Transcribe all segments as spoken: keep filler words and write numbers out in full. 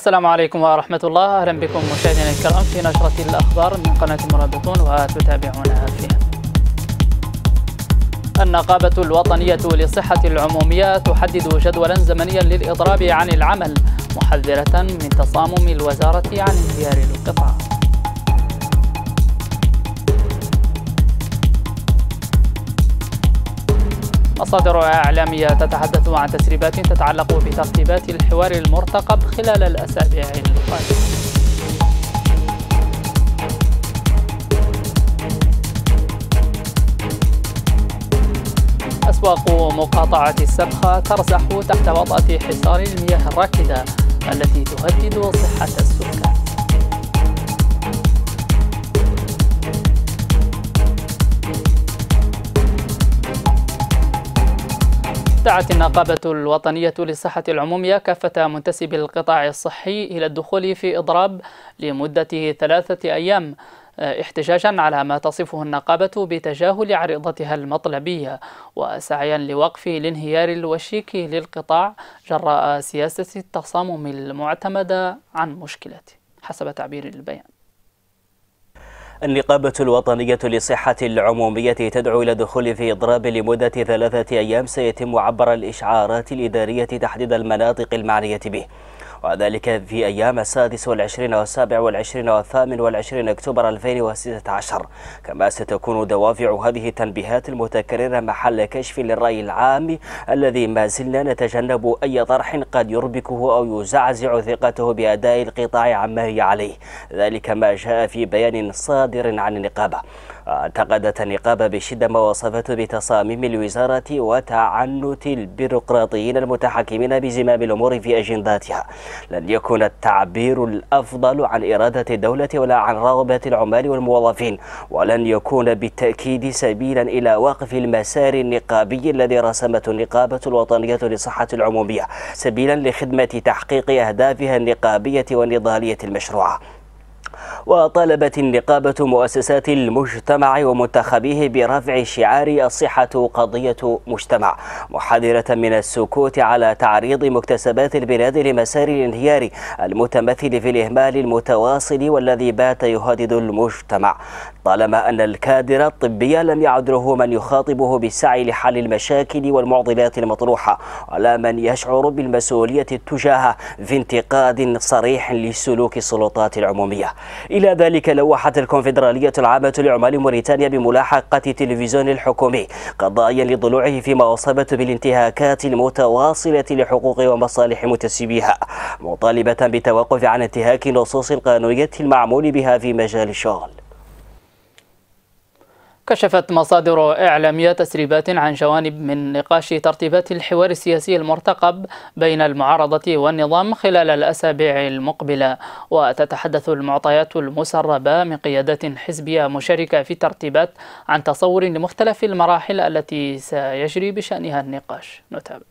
السلام عليكم ورحمة الله. أهلا بكم مشاهدينا الكرام في نشرة الأخبار من قناة المرابطون وتتابعونها فيها. النقابة الوطنية للصحة العمومية تحدد جدولا زمنيا للإضراب عن العمل، محذرة من تصامم الوزارة عن انهيار القطاع. مصادر إعلامية تتحدث عن تسريبات تتعلق بترتيبات الحوار المرتقب خلال الأسابيع القادمة. أسواق مقاطعة السبخة ترزح تحت وطأة حصار المياه الراكدة التي تهدد صحة السكان. دعت النقابة الوطنية للصحة العمومية كافة منتسبي القطاع الصحي إلى الدخول في إضراب لمدة ثلاثة أيام، احتجاجا على ما تصفه النقابة بتجاهل عريضتها المطلبية وسعيا لوقف الانهيار الوشيك للقطاع جراء سياسة التصامم المعتمدة عن مشكلته حسب تعبير البيان. النقابة الوطنية للصحة العمومية تدعو إلى الدخول في إضراب لمدة ثلاثة أيام سيتم عبر الإشعارات الإدارية تحديد المناطق المعنية به، وذلك في أيام السادس والعشرين والسابع والعشرين والثامن والعشرين أكتوبر ألفين وستة عشر. كما ستكون دوافع هذه التنبيهات المتكررة محل كشف للرأي العام الذي ما زلنا نتجنب أي طرح قد يربكه أو يزعزع ثقته بأداء القطاع عما هي عليه، ذلك ما جاء في بيان صادر عن النقابة. انتقدت النقابة بشدة ما وصفته بتصاميم الوزارة وتعنت البيروقراطيين المتحكمين بزمام الأمور في أجنداتها. لن يكون التعبير الأفضل عن إرادة الدولة ولا عن رغبة العمال والموظفين، ولن يكون بالتأكيد سبيلا إلى وقف المسار النقابي الذي رسمته النقابة الوطنية للصحة العمومية سبيلا لخدمة تحقيق أهدافها النقابية والنضالية المشروعة. وطالبت النقابة مؤسسات المجتمع ومنتخبيه برفع شعار الصحة قضية مجتمع، محذرة من السكوت على تعريض مكتسبات البلاد لمسار الانهيار المتمثل في الإهمال المتواصل والذي بات يهدد المجتمع، طالما أن الكادر الطبي لم يعد له من يخاطبه بالسعي لحل المشاكل والمعضلات المطروحة، ولا من يشعر بالمسؤولية تجاهه في انتقاد صريح لسلوك السلطات العمومية. إلى ذلك لوحت الكونفدرالية العامة لعمال موريتانيا بملاحقة التلفزيون الحكومي قضايا لضلوعه فيما وصفت بالانتهاكات المتواصلة لحقوق ومصالح منتسبيها، مطالبة بالتوقف عن انتهاك النصوص القانونية المعمول بها في مجال الشغل. كشفت مصادر إعلامية تسريبات عن جوانب من نقاش ترتيبات الحوار السياسي المرتقب بين المعارضة والنظام خلال الأسابيع المقبلة، وتتحدث المعطيات المسربة من قيادات حزبية مشاركة في الترتيبات عن تصور لمختلف المراحل التي سيجري بشأنها النقاش. نتابع.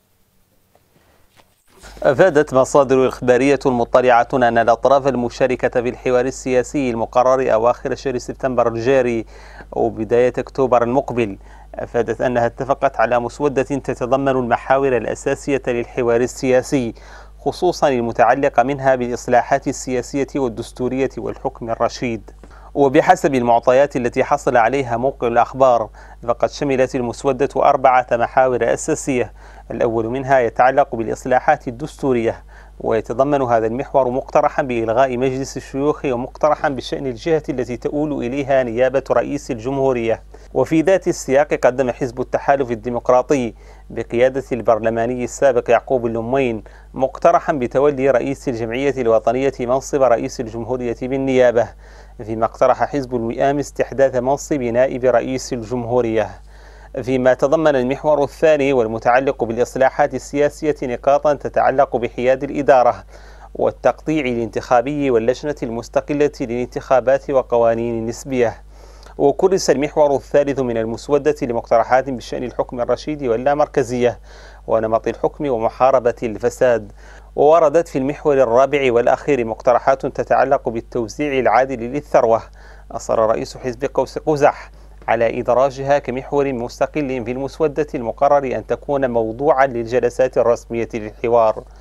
أفادت مصادر إخبارية مطلعة أن الأطراف المشاركة في الحوار السياسي المقرر أواخر شهر سبتمبر الجاري وبداية أكتوبر المقبل أفادت أنها اتفقت على مسودة تتضمن المحاور الأساسية للحوار السياسي، خصوصا المتعلقة منها بالإصلاحات السياسية والدستورية والحكم الرشيد. وبحسب المعطيات التي حصل عليها موقع الأخبار فقد شملت المسودة أربعة محاور أساسية. الأول منها يتعلق بالإصلاحات الدستورية، ويتضمن هذا المحور مقترحا بإلغاء مجلس الشيوخ ومقترحا بشأن الجهة التي تؤول إليها نيابة رئيس الجمهورية. وفي ذات السياق قدم حزب التحالف الديمقراطي بقيادة البرلماني السابق يعقوب اللمين مقترحا بتولي رئيس الجمعية الوطنية منصب رئيس الجمهورية بالنيابة، فيما اقترح حزب الوئام استحداث منصب نائب رئيس الجمهورية. فيما تضمن المحور الثاني والمتعلق بالإصلاحات السياسية نقاطا تتعلق بحياد الإدارة والتقطيع الانتخابي واللجنة المستقلة للانتخابات وقوانين النسبية. وكرس المحور الثالث من المسودة لمقترحات بشأن الحكم الرشيد واللامركزية ونمط الحكم ومحاربة الفساد. ووردت في المحور الرابع والأخير مقترحات تتعلق بالتوزيع العادل للثروة. أصر رئيس حزب قوس قزح على إدراجها كمحور مستقل في المسودة المقرر أن تكون موضوعا للجلسات الرسمية للحوار.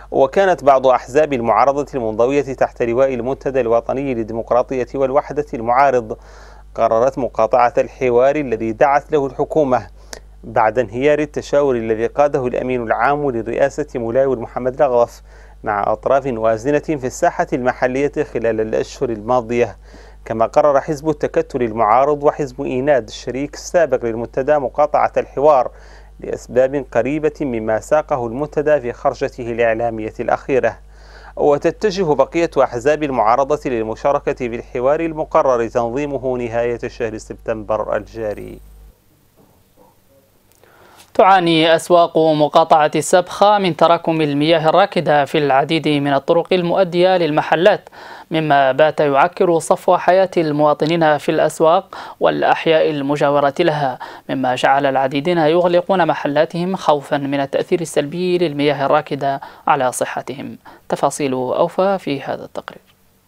وكانت بعض أحزاب المعارضة المنضوية تحت لواء المنتدى الوطني للديمقراطية والوحدة المعارض قررت مقاطعة الحوار الذي دعت له الحكومة بعد انهيار التشاور الذي قاده الأمين العام للرئاسة ملايور محمد رغف مع أطراف وازنة في الساحة المحلية خلال الأشهر الماضية. كما قرر حزب التكتل المعارض وحزب إيناد الشريك السابق للمنتدى مقاطعة الحوار لأسباب قريبة مما ساقه المنتدى في خرجته الإعلامية الأخيرة. وتتجه بقية أحزاب المعارضة للمشاركة في الحوار المقرر تنظيمه نهاية شهر سبتمبر الجاري. تعاني أسواق مقاطعة السبخة من تراكم المياه الراكدة في العديد من الطرق المؤدية للمحلات، مما بات يعكر صفو حياة المواطنين في الأسواق والأحياء المجاورة لها، مما جعل العديدين يغلقون محلاتهم خوفا من التأثير السلبي للمياه الراكدة على صحتهم. تفاصيل أوفى في هذا التقرير.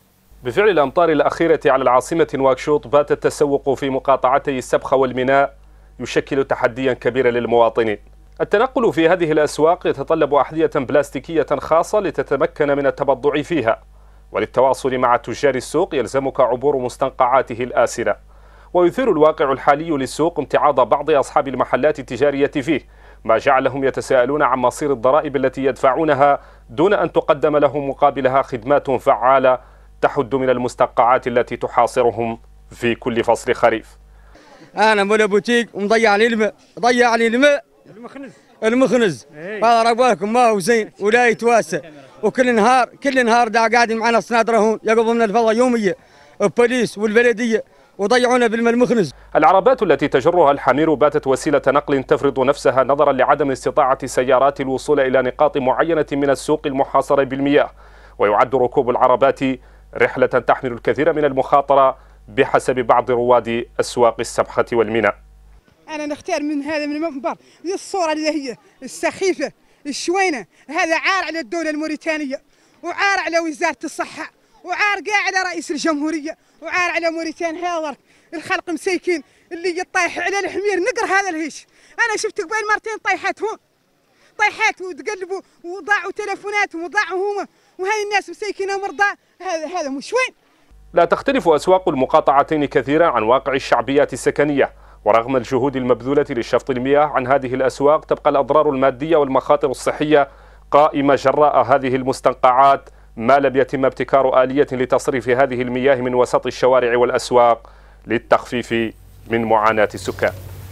بفعل الأمطار الأخيرة على العاصمة نواكشوط بات التسوق في مقاطعتي السبخة والميناء يشكل تحديا كبيرا للمواطنين. التنقل في هذه الأسواق يتطلب أحذية بلاستيكية خاصة لتتمكن من التبضع فيها، وللتواصل مع تجار السوق يلزمك عبور مستنقعاته الآسنة. ويثير الواقع الحالي للسوق امتعاض بعض أصحاب المحلات التجارية فيه، ما جعلهم يتساءلون عن مصير الضرائب التي يدفعونها دون أن تقدم لهم مقابلها خدمات فعالة تحد من المستنقعات التي تحاصرهم في كل فصل خريف. انا مولا بوتيك ومضيع لي الماء، ضيع لي الماء المخنز المخنز هذا رباكم ما هو زين ولا يتواسى، وكل نهار كل نهار دا قاعدين معنا صناد رهون يقبضوا لنا الفضه يوميه البوليس والبلديه وضيعونا بالماء المخنز. العربات التي تجرها الحمير باتت وسيله نقل تفرض نفسها نظرا لعدم استطاعه السيارات الوصول الى نقاط معينه من السوق المحاصره بالمياه، ويعد ركوب العربات رحله تحمل الكثير من المخاطره بحسب بعض رواد أسواق السبخة والميناء. أنا نختار من هذا من المنبر الصورة اللي هي السخيفة الشوينة، هذا عار على الدولة الموريتانية وعار على وزارة الصحة وعار قاع على رئيس الجمهورية وعار على موريتان. هذا الخلق مسيكين اللي يطيح على الحمير نقر هذا الهيش. أنا شفت قبل مرتين طيحات هون طيحات وتقلبوا وضاعوا تلفوناتهم وضاعوا هما، وهاي الناس مسيكين مرضى. هذا هذا مش وين. لا تختلف أسواق المقاطعتين كثيرا عن واقع الشعبيات السكنية، ورغم الجهود المبذولة لشفط المياه عن هذه الأسواق تبقى الأضرار المادية والمخاطر الصحية قائمة جراء هذه المستنقعات، ما لم يتم ابتكار آلية لتصريف هذه المياه من وسط الشوارع والأسواق للتخفيف من معاناة السكان.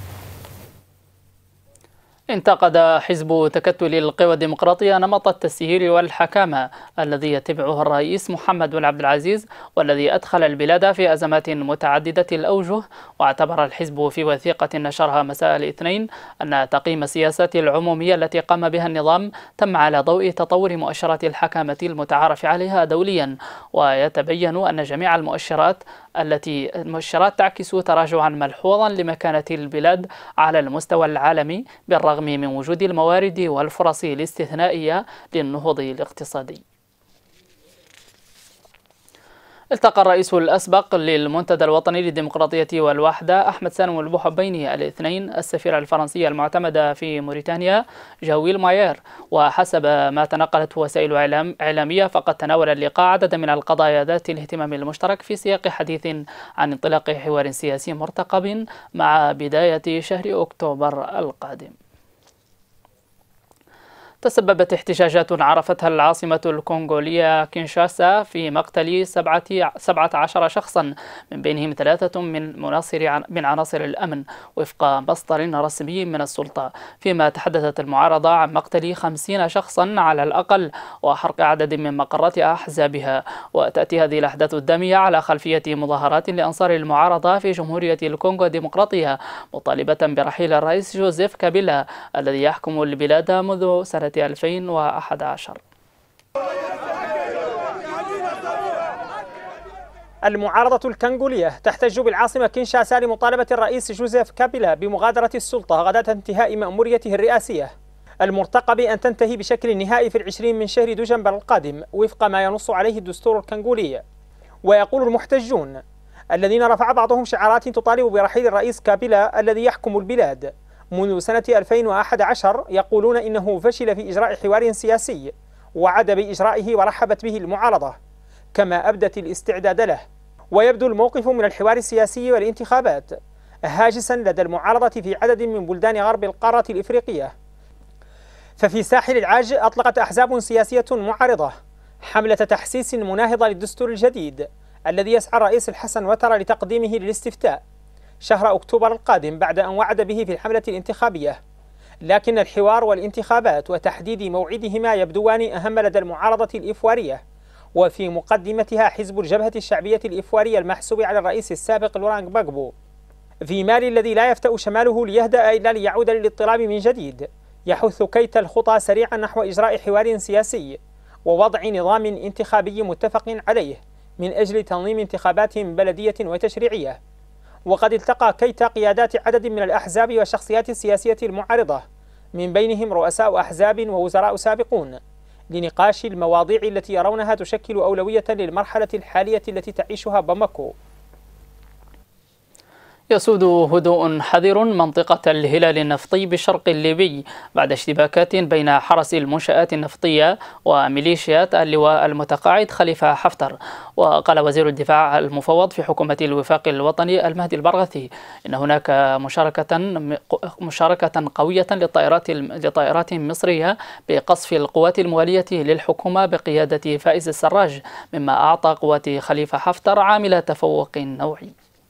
انتقد حزب تكتل القوى الديمقراطية نمط التسيير والحكامة الذي يتبعه الرئيس محمد بن عبد العزيز، والذي أدخل البلاد في أزمات متعددة الأوجه. واعتبر الحزب في وثيقة نشرها مساء الاثنين أن تقييم السياسات العمومية التي قام بها النظام تم على ضوء تطور مؤشرات الحكامة المتعارف عليها دوليا، ويتبين أن جميع المؤشرات التي المؤشرات تعكس تراجعا ملحوظا لمكانة البلاد على المستوى العالمي، بالرغم من وجود الموارد والفرص الاستثنائية للنهوض الاقتصادي. التقى الرئيس الأسبق للمنتدى الوطني للديمقراطية والوحدة أحمد سالم البوحبيني الاثنين السفيرة الفرنسية المعتمدة في موريتانيا جويل ماير. وحسب ما تنقلته وسائل إعلامية فقد تناول اللقاء عددا من القضايا ذات الاهتمام المشترك في سياق حديث عن انطلاق حوار سياسي مرتقب مع بداية شهر أكتوبر القادم. تسببت احتجاجات عرفتها العاصمة الكونغولية كينشاسا في مقتل سبعة عشر شخصا، من بينهم ثلاثة من مناصر من عناصر الأمن وفق مصدر رسمي من السلطة، فيما تحدثت المعارضة عن مقتل خمسين شخصا على الأقل وحرق عدد من مقرات أحزابها. وتأتي هذه الأحداث الدامية على خلفية مظاهرات لأنصار المعارضة في جمهورية الكونغو الديمقراطية مطالبة برحيل الرئيس جوزيف كابيلا الذي يحكم البلاد منذ سنة ألفين وأحد عشر. المعارضة الكونغولية تحتج بالعاصمة كينشاسا لمطالبة الرئيس جوزيف كابيلا بمغادرة السلطة غداة انتهاء مأموريته الرئاسية المرتقب أن تنتهي بشكل نهائي في العشرين من شهر دجنبر القادم وفق ما ينص عليه الدستور الكونغولي. ويقول المحتجون الذين رفع بعضهم شعارات تطالب برحيل الرئيس كابيلا الذي يحكم البلاد منذ سنة ألفين وأحد عشر، يقولون إنه فشل في إجراء حوار سياسي وعد بإجرائه ورحبت به المعارضة، كما أبدت الاستعداد له. ويبدو الموقف من الحوار السياسي والانتخابات هاجسا لدى المعارضة في عدد من بلدان غرب القارة الإفريقية. ففي ساحل العاج أطلقت أحزاب سياسية معارضة حملة تحسيس مناهضة للدستور الجديد الذي يسعى الرئيس الحسن وترى لتقديمه للاستفتاء شهر أكتوبر القادم بعد أن وعد به في الحملة الانتخابية. لكن الحوار والانتخابات وتحديد موعدهما يبدوان أهم لدى المعارضة الإفوارية، وفي مقدمتها حزب الجبهة الشعبية الإفوارية المحسوب على الرئيس السابق لوران باغبو، في مال الذي لا يفتأ شماله ليهدأ إلا ليعود للاضطراب من جديد. يحث كيت الخطى سريعا نحو إجراء حوار سياسي ووضع نظام انتخابي متفق عليه من أجل تنظيم انتخابات بلدية وتشريعية. وقد التقى كيتا قيادات عدد من الأحزاب والشخصيات السياسية المعارضة، من بينهم رؤساء أحزاب ووزراء سابقون، لنقاش المواضيع التي يرونها تشكل أولوية للمرحلة الحالية التي تعيشها باماكو. يسود هدوء حذر منطقة الهلال النفطي بالشرق الليبي بعد اشتباكات بين حرس المنشآت النفطية وميليشيات اللواء المتقاعد خليفة حفتر. وقال وزير الدفاع المفوض في حكومة الوفاق الوطني المهدي البرغثي إن هناك مشاركة مشاركة قوية للطائرات لطائرات مصرية بقصف القوات الموالية للحكومة بقيادة فائز السراج، مما أعطى قوات خليفة حفتر عامل تفوق نوعي.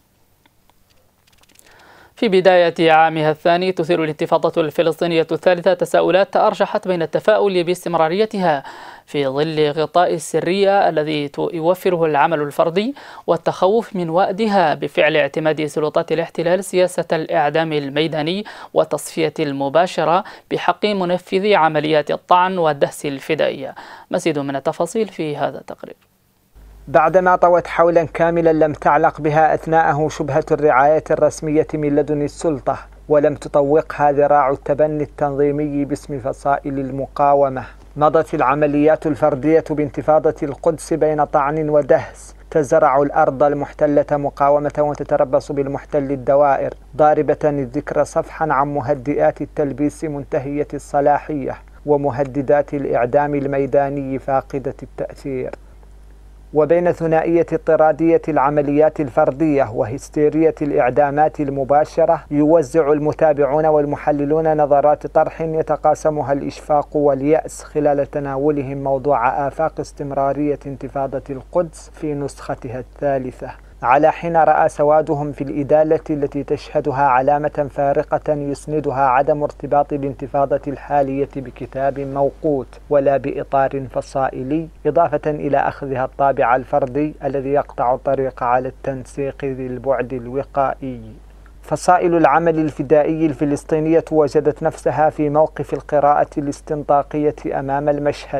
في بداية عامها الثاني تثير الانتفاضة الفلسطينية الثالثة تساؤلات أرجحت بين التفاؤل باستمراريتها في ظل غطاء السرية الذي يوفره العمل الفردي، والتخوف من وأدها بفعل اعتماد سلطات الاحتلال سياسة الإعدام الميداني والتصفية المباشرة بحق منفذي عمليات الطعن والدهس الفدائية. مزيد من التفاصيل في هذا التقرير. بعدما طوت حولا كاملا لم تعلق بها أثناءه شبهة الرعاية الرسمية من لدن السلطة، ولم تطوقها ذراع التبني التنظيمي باسم فصائل المقاومة، مضت العمليات الفردية بانتفاضة القدس بين طعن ودهس تزرع الأرض المحتلة مقاومة وتتربص بالمحتل الدوائر، ضاربة الذكر صفحا عن مهدئات التلبيس منتهية الصلاحية ومهددات الإعدام الميداني فاقدة التأثير. وبين ثنائية اضطرادية العمليات الفردية وهستيرية الإعدامات المباشرة يوزع المتابعون والمحللون نظرات طرح يتقاسمها الإشفاق واليأس خلال تناولهم موضوع آفاق استمرارية انتفاضة القدس في نسختها الثالثة، على حين رأى سوادهم في الإدالة التي تشهدها علامة فارقة يسندها عدم ارتباط الانتفاضة الحالية بكتاب موقوت ولا بإطار فصائلي، إضافة إلى أخذها الطابع الفردي الذي يقطع الطريق على التنسيق ذي البعد الوقائي. فصائل العمل الفدائي الفلسطينية وجدت نفسها في موقف القراءة الاستنطاقية أمام المشهد.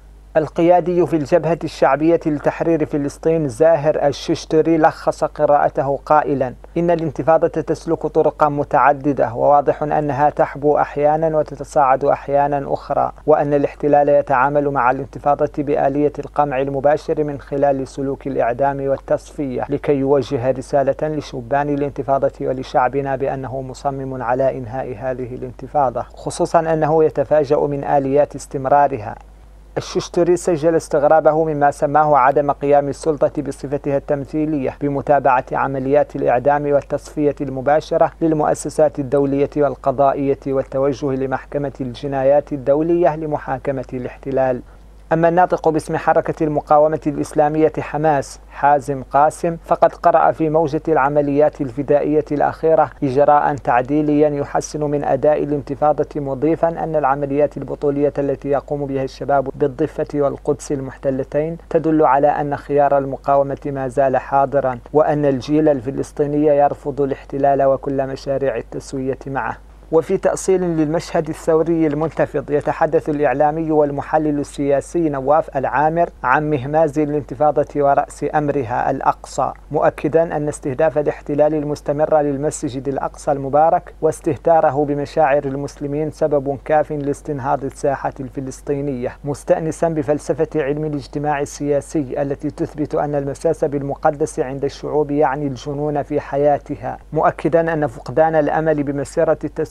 القيادي في الجبهة الشعبية لتحرير فلسطين زاهر الششتري لخص قراءته قائلا: إن الانتفاضة تسلك طرقا متعددة، وواضح أنها تحبو أحيانا وتتصاعد أحيانا أخرى، وأن الاحتلال يتعامل مع الانتفاضة بآلية القمع المباشر من خلال سلوك الإعدام والتصفية لكي يوجه رسالة لشبان الانتفاضة ولشعبنا بأنه مصمم على إنهاء هذه الانتفاضة، خصوصا أنه يتفاجأ من آليات استمرارها. الششتري سجل استغرابه مما سماه عدم قيام السلطة بصفتها التمثيلية بمتابعة عمليات الإعدام والتصفية المباشرة للمؤسسات الدولية والقضائية والتوجه لمحكمة الجنايات الدولية لمحاكمة الاحتلال. أما الناطق باسم حركة المقاومة الإسلامية حماس حازم قاسم فقد قرأ في موجة العمليات الفدائية الأخيرة إجراء تعديليا يحسن من أداء الانتفاضة، مضيفا أن العمليات البطولية التي يقوم بها الشباب بالضفة والقدس المحتلتين تدل على أن خيار المقاومة ما زال حاضرا، وأن الجيل الفلسطيني يرفض الاحتلال وكل مشاريع التسوية معه. وفي تأصيل للمشهد الثوري المنتفض يتحدث الإعلامي والمحلل السياسي نواف العامر عن مهماز الانتفاضة ورأس أمرها الأقصى، مؤكدا أن استهداف الاحتلال المستمر للمسجد الأقصى المبارك واستهتاره بمشاعر المسلمين سبب كاف لاستنهاض الساحة الفلسطينية، مستأنسا بفلسفة علم الاجتماع السياسي التي تثبت أن المساس بالمقدس عند الشعوب يعني الجنون في حياتها، مؤكدا أن فقدان الأمل بمسيرة التسوية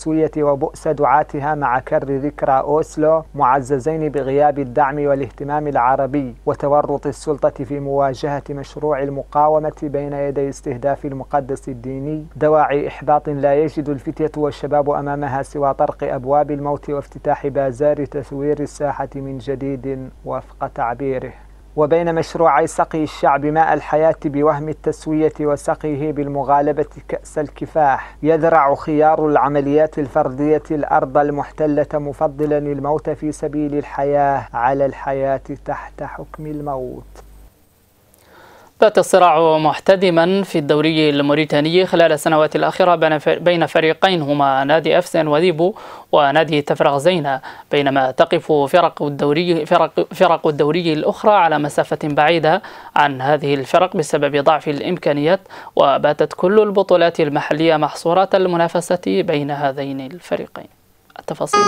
التسوية وبؤس دعاتها مع كر ذكرى أوسلو معززين بغياب الدعم والاهتمام العربي وتورط السلطة في مواجهة مشروع المقاومة بين يدي استهداف المقدس الديني دواعي إحباط لا يجد الفتية والشباب أمامها سوى طرق أبواب الموت وافتتاح بازار تثوير الساحة من جديد وفق تعبيره. وبين مشروعي سقي الشعب ماء الحياة بوهم التسوية وسقيه بالمغالبة كأس الكفاح يذرع خيار العمليات الفردية الأرض المحتلة مفضلا الموت في سبيل الحياة على الحياة تحت حكم الموت. بات الصراع محتدما في الدوري الموريتاني خلال السنوات الأخيرة بين فريقين هما نادي أفسن وذيبو ونادي تفرغ زينة، بينما تقف فرق الدوري فرق, فرق الدوري الأخرى على مسافة بعيدة عن هذه الفرق بسبب ضعف الإمكانيات، وباتت كل البطولات المحلية محصورات المنافسة بين هذين الفريقين. التفاصيل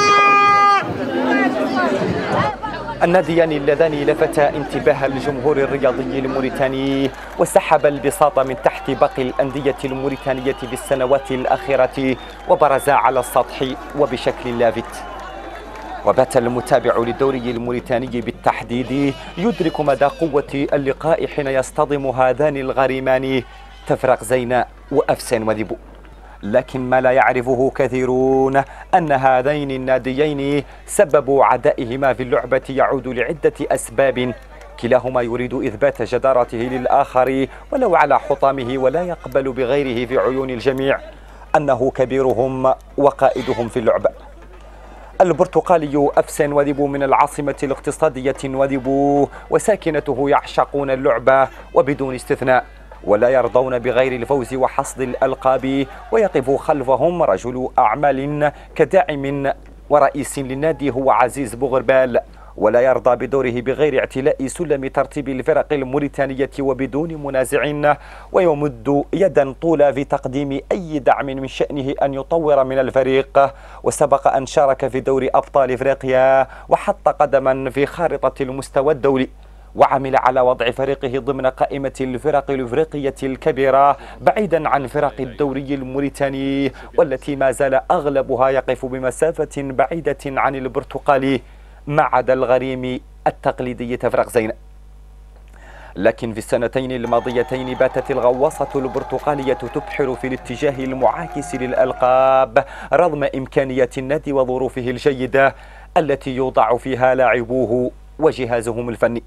الناديان اللذان لفتا انتباه الجمهور الرياضي الموريتاني وسحب البساط من تحت باقي الأندية الموريتانية في السنوات الأخيرة وبرزا على السطح وبشكل لافت. وبات المتابع للدوري الموريتاني بالتحديد يدرك مدى قوة اللقاء حين يصطدم هذان الغريمان تفرغ زينة وأفسن وذيبو، لكن ما لا يعرفه كثيرون أن هذين الناديين سبب عدائهما في اللعبة يعود لعدة أسباب، كلاهما يريد إثبات جدارته للآخر ولو على حطامه ولا يقبل بغيره في عيون الجميع أنه كبيرهم وقائدهم في اللعبة. البرتقالي أفسن وذيبو من العاصمة الاقتصادية وذيبو وساكنته يعشقون اللعبة وبدون استثناء، ولا يرضون بغير الفوز وحصد الألقاب، ويقف خلفهم رجل أعمال كداعم ورئيس للنادي هو عزيز بوغربال، ولا يرضى بدوره بغير اعتلاء سلم ترتيب الفرق الموريتانية وبدون منازع، ويمد يدا طولى في تقديم أي دعم من شأنه أن يطور من الفريق. وسبق أن شارك في دوري أبطال إفريقيا وحط قدما في خارطة المستوى الدولي، وعمل على وضع فريقه ضمن قائمة الفرق الإفريقية الكبيرة بعيدا عن فرق الدوري الموريتاني، والتي ما زال أغلبها يقف بمسافة بعيدة عن البرتقالي ما عدا الغريم التقليدي تفرغ زينة. لكن في السنتين الماضيتين باتت الغواصة البرتقالية تبحر في الاتجاه المعاكس للألقاب رغم إمكانيات النادي وظروفه الجيدة التي يوضع فيها لاعبوه وجهازهم الفني.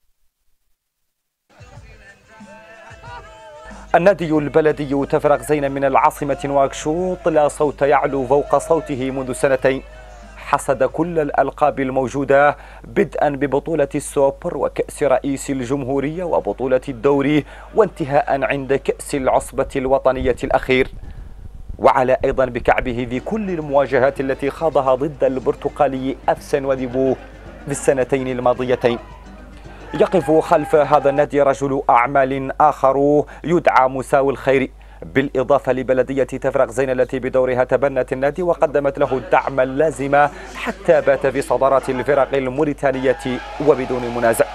النادي البلدي تفرغ زينة من العاصمة نواكشوط لا صوت يعلو فوق صوته منذ سنتين، حصد كل الألقاب الموجودة بدءا ببطولة السوبر وكأس رئيس الجمهورية وبطولة الدوري وانتهاء عند كأس العصبة الوطنية الأخير، وعلى أيضا بكعبه في كل المواجهات التي خاضها ضد البرتقالي أفسن وذيبو في السنتين الماضيتين. يقف خلف هذا النادي رجل أعمال آخر يدعى مساوي الخير، بالإضافة لبلدية تفرغ زينة التي بدورها تبنت النادي وقدمت له الدعم اللازم حتى بات في صدارات الفرق الموريتانية وبدون منازع.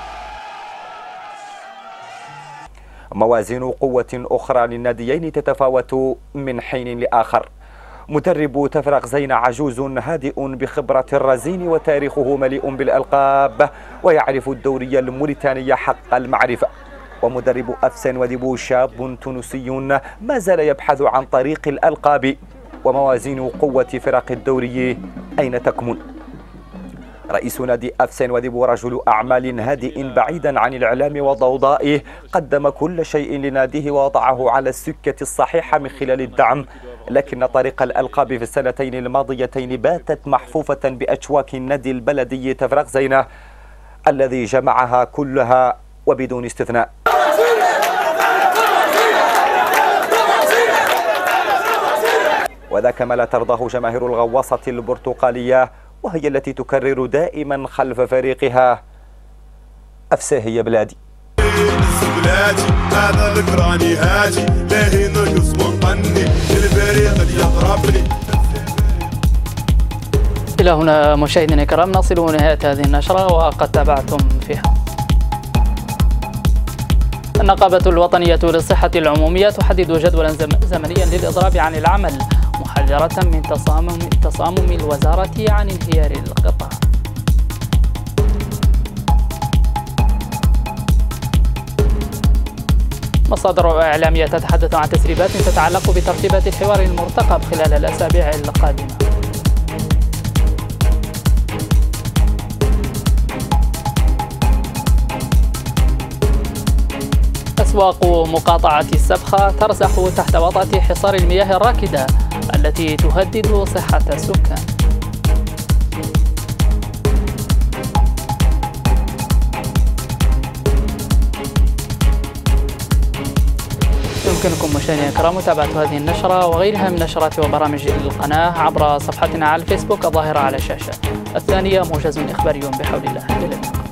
موازين قوة أخرى للناديين تتفاوت من حين لآخر. مدرب تفرغ زينة عجوز هادئ بخبرة الرزين وتاريخه مليء بالألقاب ويعرف الدوري الموريتاني حق المعرفة، ومدرب أفسن وذيبو شاب تونسي ما زال يبحث عن طريق الألقاب. وموازين قوة فرق الدوري أين تكمن؟ رئيس نادي أفسن وذيبو رجل أعمال هادئ بعيدا عن الإعلام وضوضائه، قدم كل شيء لناديه ووضعه على السكة الصحيحة من خلال الدعم، لكن طريق الألقاب في السنتين الماضيتين باتت محفوفة بأشواك النادي البلدي تفرغ زينة الذي جمعها كلها وبدون استثناء. وذاك ما لا ترضاه جماهير الغواصة البرتقالية، وهي التي تكرر دائما خلف فريقها أفسه يا بلادي. بلادي هذا ذكراني هاجي ليه نقص ونقني الفريق اللي يضربني. إلى هنا مشاهدينا الكرام نصل نهاية هذه النشرة وقد تابعتم فيها النقابة الوطنية للصحة العمومية تحدد جدولا زمنيا للإضراب عن العمل، محذرة من تصامم تصامم الوزارة عن انهيار القطاع. مصادر إعلامية تتحدث عن تسريبات تتعلق بترتيبات الحوار المرتقب خلال الأسابيع القادمة. أسواق مقاطعة السبخة ترسخ تحت وطأة حصار المياه الراكدة التي تهدد صحة السكان. يمكنكم مشاهدينا الكرام متابعة هذه النشرة وغيرها من نشرات وبرامج القناة عبر صفحتنا على الفيسبوك الظاهرة على الشاشة. الثانية موجز إخباري بحول الله. إلى اللقاء.